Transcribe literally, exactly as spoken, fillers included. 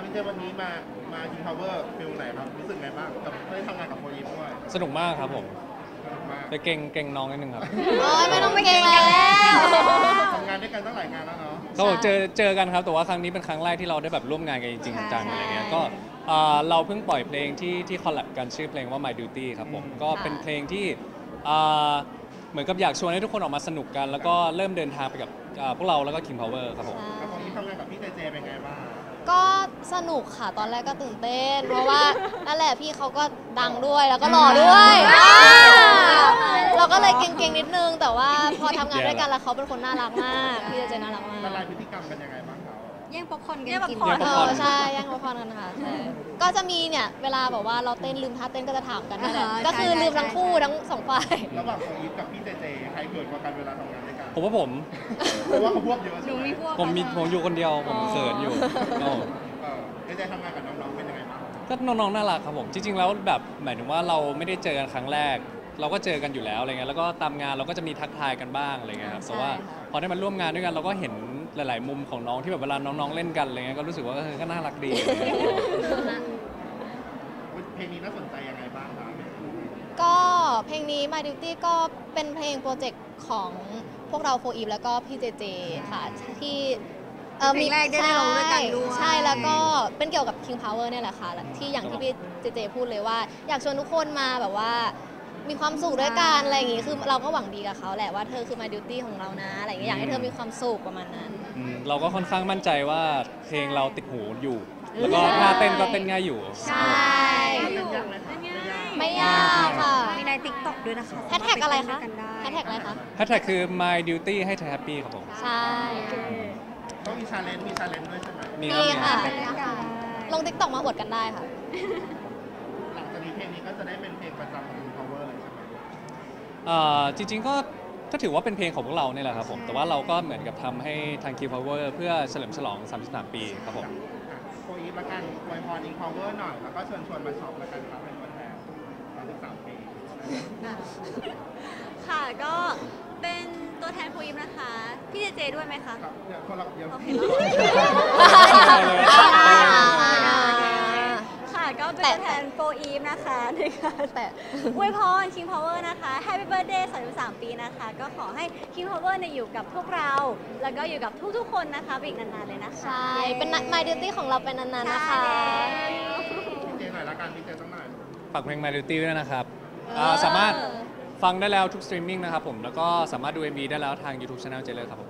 พี่เจวันนี้มามาคิงพาวเวอร์ฟิลไหนครับรู้สึกไงบ้างกับได้ทำงานกับโฟอีฟด้วยสนุกมากครับผมสนุกมากไปเก่งเก่งน้องนิดนึงครับโอ้ยไม่ต้องไปเก่งกันแล้วทำงานด้วยกันตั้งหลายงานแล้วเนาะก็เจอเจอกันครับแต่ว่าครั้งนี้เป็นครั้งแรกที่เราได้แบบร่วมงานกันจริงๆจังๆอะไรเงี้ยก็เอ่อเราเพิ่งปล่อยเพลงที่ที่คอลแลบกันชื่อเพลงว่า My Duty ครับผมก็เป็นเพลงที่เอ่อเหมือนกับอยากชวนให้ทุกคนออกมาสนุกกัน แล้วก็เริ่มเดินทางไปกับเอ่อพวกเราแล้วก็ King Power ครับผมแล้วโฟอีฟทำงานกับพี่เจเจเป็นไงบ้างก็สนุกค่ะตอนแรกก็ตื่นเต้นเพราะว่านั่นแหละพี่เขาก็ดังด้วยแล้วก็หล่อด้วยอ่าเราก็เลยเก่งๆนิดนึง แต่ว่าพอทำงานด้วยกันแล้วเขาเป็นคนน่ารักมากพี่เจเจน่ารักมากละลายพฤติกรรมกันยังไงบ้างครับแย่งป๊อปคอร์นกันแย่งป๊อปกินคอร์นเออใช่แย่งละครกันค่ะใช่ก็จะมีเนี่ยเวลาแบบว่าเราเต้นลืมท่าเต้นก็จะถามกันนั่นแหละก็คือลืมทั้งคู่ทั้งสองฝ่ายระหว่างโฟอีฟกับพี่เจเจใครเกิดกว่ากันเวลาทำงานด้วยกันผมว่าผมเพราะว่าเขาพวกเยอะหใช่นูไหมมีพวกผมมีผมอยู่คนเดียวผมเขินอยู่โอ้เออเจเจทำงานกับน้องๆเป็นยังไงบ้างก็น้องๆน่ารักครับผมจริงๆแล้วแบบหมายถึงว่าเราไม่ได้เจอกันครั้งแรก เราก็เจอกันอยู่แล้วอะไรเงี้ยแล้วก็ตามงานเราก็จะมีทักทายกันบ้างอะไรเงี้ยครับแต่ว่าพอได้มาร่วมงานด้วยกันเราก็เห็นหลาย ๆ มุมของน้องที่แบบเวลาน้องๆเล่นกันอะไรเงี้ยก็รู้สึกว่าเออก็น่ารักดีอะไรเงี้ยเพลงนี้น่าสนใจยังไงบ้างครับก็เพลงนี้ My Duty ก็เป็นเพลงโปรเจกต์ของพวกเราโฟอีฟแล้วก็พี่เจเจค่ะที่เออเพลงแรกได้ร้องด้วยกันด้วยใช่แล้วก็เป็นเกี่ยวกับ King Power เนี่ยแหละค่ะที่อย่างที่พี่เจเจพูดเลยว่า อยากชวนทุกคนมาแบบว่ามีความสุขด้วยกันอะไรอย่างงี้คือเราก็หวังดีกับเขาแหละว่าเธอคือ My Duty ของเรานะอะไรอย่างเงี้ยอยากให้เธอมีความสุขประมาณนั้นอืมเราก็ค่อนข้างมั่นใจว่าเพลงเราติดหูอยู่ แล้วก็ท่าเต้นก็เต้นง่ายอยู่ใช่เล่นยากไหมครับไม่ยากไม่ยากค่ะมีในติ๊กต็อกด้วยนะคะแฮชแท็กอะไรคะสามารถปเต้นด้วยกันได้แฮชแท็กอะไรคะแฮชแท็กคือ my duty ให้เธอแฮปปี้ครับผมใช่ต้องมีชาเลนจ์มีชาเลนจ์ด้วยใช่ไหมมีมีครับค่ะมีได้ลงติ๊กต็อกมาอวดกันได้ค่ะหลังจากนี้เพลงนี้ก็จะได้เป็นเพลงประจำของ King Power เลยใช่ไหมเอ่อจริงๆก็ก็ถือว่าเป็นเพลงของพวกเราเนี่ยแหละครับผม แต่ว่าเราก็เหมือนกับทำให้ทาง King Power เพื่อเฉลิมฉลองสามสิบสามปีครับผมโฟอีฟละกันอวยพร King Power หน่อย แล้วก็เชิญชวนมาช็อปละกันครับเป็นตัวแทนสามสิบสามปีค่ะก็เป็นตัวแทนโฟอีฟนะคะ พี่เจเจด้วยไหมคะครับเดี๋ยวคนละเดี๋ยวโอเคอ่าค่ะก็เป็นตัวแทนโฟอีฟนะคะในการแต่อวยพร King Power นะคะ Happy Birthday สามสิบสามปีนะคะ ก็ขอให้ King Power เนี่ยอยู่กับพวกเรา แล้วก็อยู่กับทุกๆคนนะคะไปอีกนานๆเลยนะคะใช่ เป็น My Duty ของเราเป็นนานๆนะคะใช่พี่เจหน่อยละกันพี่เจต้องหน่อยฝากเพลง My Duty ด้วยนะครับอ่าสามารถฟังได้แล้วทุกสตรีมมิ่งนะครับผม แล้วก็สามารถดู เอ็ม วี ได้แล้วทาง YouTube Channel เจเลอร์ครับผม